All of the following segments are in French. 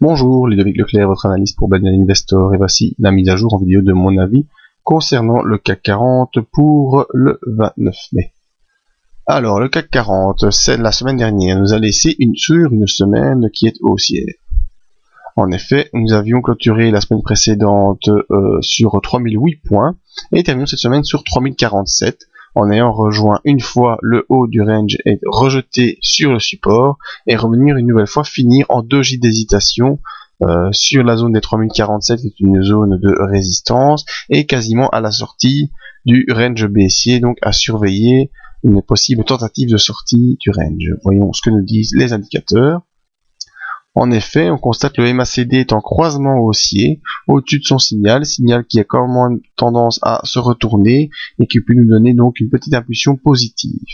Bonjour, Ludovic Leclerc, votre analyste pour Banyan Investor, et voici la mise à jour en vidéo de mon avis concernant le CAC 40 pour le 29 mai. Alors, le CAC 40, c'est la semaine dernière, nous a laissé sur une semaine qui est haussière. En effet, nous avions clôturé la semaine précédente sur 3008 points et terminons cette semaine sur 3047 en ayant rejoint une fois le haut du range et rejeté sur le support et revenir une nouvelle fois finir en 2 J d'hésitation sur la zone des 3047 qui est une zone de résistance et quasiment à la sortie du range baissier, donc à surveiller une possible tentative de sortie du range. Voyons ce que nous disent les indicateurs. En effet, on constate que le MACD est en croisement haussier au-dessus de son signal qui a quand même tendance à se retourner et qui peut nous donner donc une petite impulsion positive.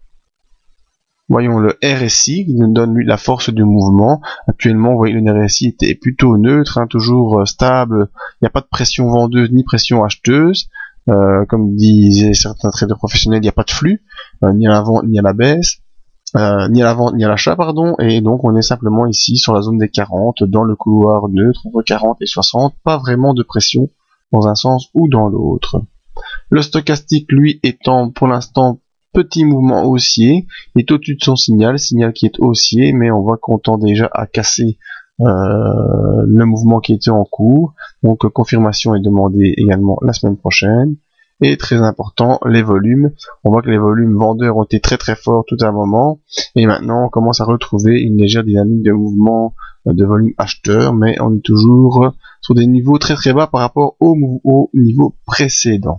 Voyons le RSI qui nous donne lui la force du mouvement. Actuellement, vous voyez, le RSI était plutôt neutre, toujours stable. Il n'y a pas de pression vendeuse ni pression acheteuse. Comme disaient certains traders professionnels, il n'y a pas de flux, ni à la vente ni à la baisse. Ni à la vente ni à l'achat, pardon, et donc on est simplement ici sur la zone des 40, dans le couloir neutre entre 40 et 60, pas vraiment de pression dans un sens ou dans l'autre. Le stochastique, lui, étant pour l'instant petit mouvement haussier, est au-dessus de son signal qui est haussier, mais on voit qu'on tend déjà à casser le mouvement qui était en cours, donc confirmation est demandée également la semaine prochaine. Et très important, les volumes. On voit que les volumes vendeurs ont été très forts tout un moment, et maintenant on commence à retrouver une légère dynamique de mouvement de volume acheteur, mais on est toujours sur des niveaux très bas par rapport au niveau précédent.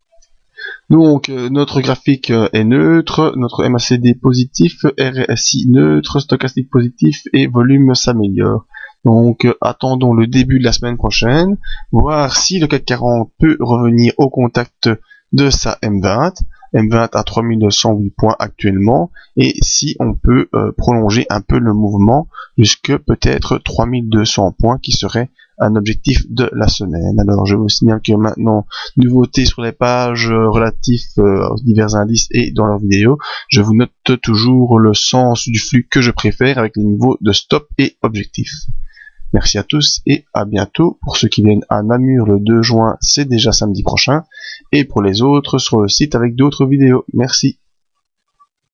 Donc notre graphique est neutre, notre MACD positif, RSI neutre, stochastique positif et volume s'améliore. Donc attendons le début de la semaine prochaine, voir si le CAC 40 peut revenir au contact de sa M20 à 3208 points actuellement, et si on peut prolonger un peu le mouvement jusque peut-être 3200 points qui serait un objectif de la semaine. Alors je vous signale que maintenant, nouveauté sur les pages relatifs aux divers indices et dans leurs vidéos, je vous note toujours le sens du flux que je préfère avec les niveaux de stop et objectif. Merci à tous et à bientôt. Pour ceux qui viennent à Namur le 2 juin, c'est déjà samedi prochain. Et pour les autres, sur le site avec d'autres vidéos. Merci.